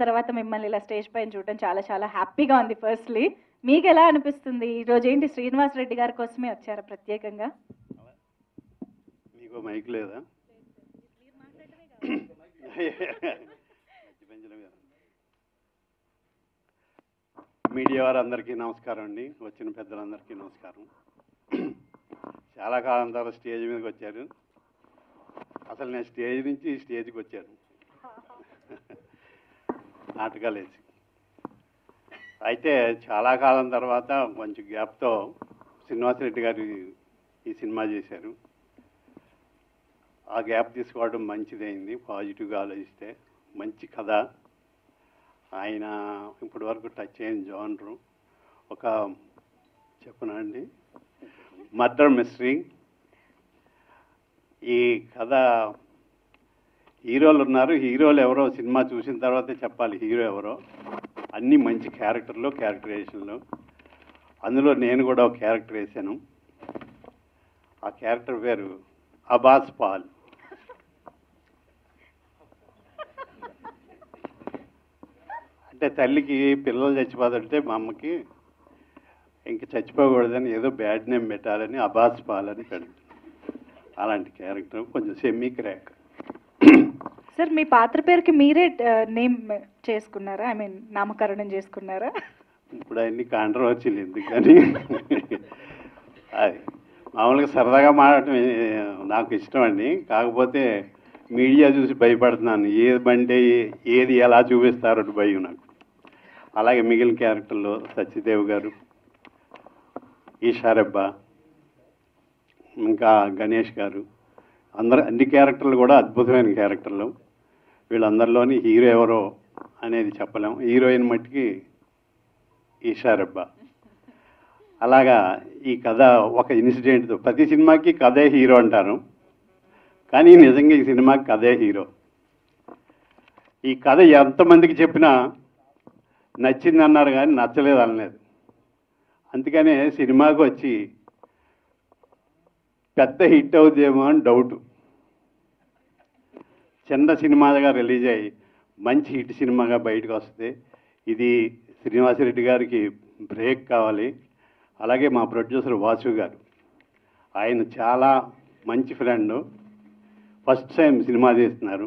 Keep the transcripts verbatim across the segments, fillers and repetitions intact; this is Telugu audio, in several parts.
తర్వాత మిమ్మల్ని ఇలా స్టేజ్ పైన చూడడం చాలా చాలా హ్యాపీగా ఉంది. ఫస్ట్లీ మీకు ఎలా అనిపిస్తుంది? ఈరోజు ఏంటి శ్రీనివాస్ రెడ్డి గారి కోసమే వచ్చారా ప్రత్యేకంగా? మీకు మైక్ లేదా? మీడియా వారందరికీ నమస్కారం అండి. వచ్చిన పెద్దలందరికీ నమస్కారం. చాలా కాలం తర్వాత స్టేజ్ మీదకి వచ్చారు. అసలు నేను స్టేజ్ నుంచి స్టేజ్కి వచ్చాను నాటకాలు వేసి. అయితే చాలా కాలం తర్వాత కొంచెం గ్యాప్తో శ్రీనివాసరెడ్డి గారు ఈ సినిమా చేశారు. ఆ గ్యాప్ తీసుకోవడం మంచిదైంది. పాజిటివ్గా ఆలోచిస్తే మంచి కథ. ఆయన ఇప్పటి వరకు టచ్ అయిన జానరు ఒక చెప్పనా అండి, మర్డర్ మిస్టరీ. ఈ కథ హీరోలు ఉన్నారు. హీరోలు ఎవరో సినిమా చూసిన తర్వాతే చెప్పాలి హీరో ఎవరో. అన్నీ మంచి క్యారెక్టర్లు, క్యారెక్టరైజేషన్లు. అందులో నేను కూడా ఒక క్యారెక్టర్ వేసాను. ఆ క్యారెక్టర్ పేరు అబాస్ పాల్. అంటే తల్లికి పిల్లలు చచ్చిపోతుంటే మా అమ్మకి ఇంక చచ్చిపోకూడదని ఏదో బ్యాడ్ నేమ్ పెట్టాలని అబాస్ పాల్ అని పెడతాను. అలాంటి క్యారెక్టర్ కొంచెం సెమీ క్రాక్. సార్ మీ పాత్ర పేరుకి మీరే నేమ్ చేసుకున్నారా? ఐ మీన్ నామకరణం చేసుకున్నారా? ఇప్పుడు అన్ని కాంట్రవర్సీలు ఎందుకు కానీ అది మామూలుగా సరదాగా మాట్లాడటం నాకు ఇష్టం అండి. కాకపోతే మీడియా చూసి భయపడుతున్నాను. ఏది బండి ఏది ఎలా చూపిస్తారో భయం నాకు. అలాగే మిగిలిన క్యారెక్టర్లో సత్యదేవ్ గారు, ఈషారెబ్బ, ఇంకా గణేష్ గారు, అందరు అన్ని క్యారెక్టర్లు కూడా అద్భుతమైన క్యారెక్టర్లు. వీళ్ళందరిలోని హీరో ఎవరో అనేది చెప్పలేం. హీరోయిన్ మట్టికి ఈషారెబ్బ. అలాగా ఈ కథ ఒక ఇన్సిడెంట్తో, ప్రతి సినిమాకి కథే హీరో అంటారు, కానీ నిజంగా ఈ సినిమాకి కథే హీరో. ఈ కథ ఎంతమందికి చెప్పినా నచ్చింది అన్నారు కానీ నచ్చలేదు అనలేదు. అందుకనే సినిమాకి వచ్చి పెద్ద హిట్ అవుతుందేమో అని డౌటు. చిన్న సినిమాగా రిలీజ్ అయ్యి మంచి హిట్ సినిమాగా బయటకు వస్తుంది. ఇది శ్రీనివాసరెడ్డి గారికి బ్రేక్ కావాలి. అలాగే మా ప్రొడ్యూసర్ వాసు గారు, ఆయన చాలా మంచి ఫ్రెండ్. ఫస్ట్ టైం సినిమా తీస్తున్నారు.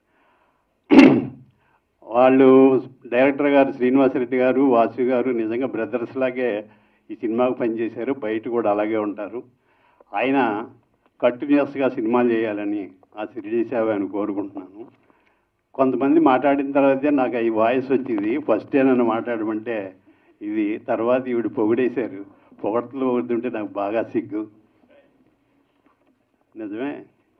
వాళ్ళు డైరెక్టర్ గారు శ్రీనివాసరెడ్డి గారు, వాసు గారు నిజంగా బ్రదర్స్ లాగే ఈ సినిమాకు పనిచేశారు. బయట కూడా అలాగే ఉంటారు. ఆయన కంటిన్యూస్గా సినిమాలు చేయాలని ఆ షిరిడి సేవ అని కోరుకుంటున్నాను. కొంతమంది మాట్లాడిన తర్వాతే నాకు ఈ వాయిస్ వచ్చింది. ఫస్ట్ నన్ను మాట్లాడమంటే ఇది, తర్వాత ఈవిడ పొగిడేశారు. పొగడతలు పొగుడుతుంటే నాకు బాగా సిగ్గు. నిజమే.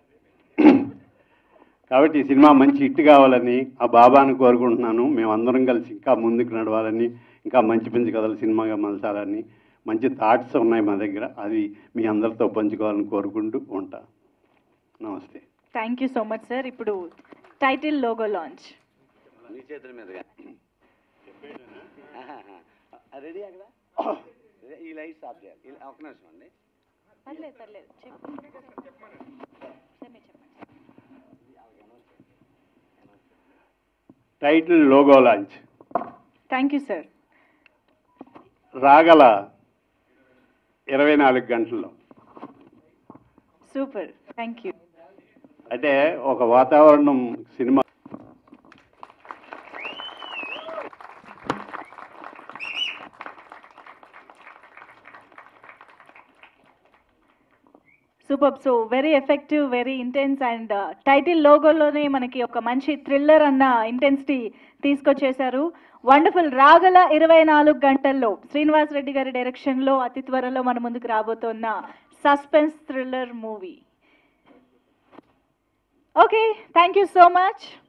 కాబట్టి ఈ సినిమా మంచి హిట్ కావాలని ఆ బాబాను కోరుకుంటున్నాను. మేమందరం కలిసి ఇంకా ముందుకు నడవాలని, ఇంకా మంచి మంచి కథలు సినిమాగా మలచాలని, మంచి థాట్స్ ఉన్నాయి మా దగ్గర. అది మీ అందరితో పంచుకోవాలని కోరుకుంటూ ఉంటా. నమస్తే. Thank you so much sir. ఇప్పుడు టైటిల్ లోగో లాంచ్ మీ చేతుల మీదుగా రెడీ అక్కడ ఈ లైట్స్ ఆఫ్ చేయాలి. ఒక నిమిషం అండి. పర్లేదు పర్లేదు title logo launch. Thank you sir. రాగల ఇరవై నాలుగు గంటల్లో. Super, thank you. అంటే ఒక వాతావరణం cinema. Super. So very effective, very intense and title లోగోలోనే మనకి ఒక మంచి థ్రిల్లర్ అన్న ఇంటెన్సిటీ తీసుకొచ్చేశారు. వండర్ఫుల్. రాగల ఇరవై నాలుగు గంటల్లో శ్రీనివాస్ రెడ్డి గారి డైరెక్షన్లో అతి త్వరలో మన ముందుకు రాబోతున్న suspense thriller movie. Okay, thank you so much.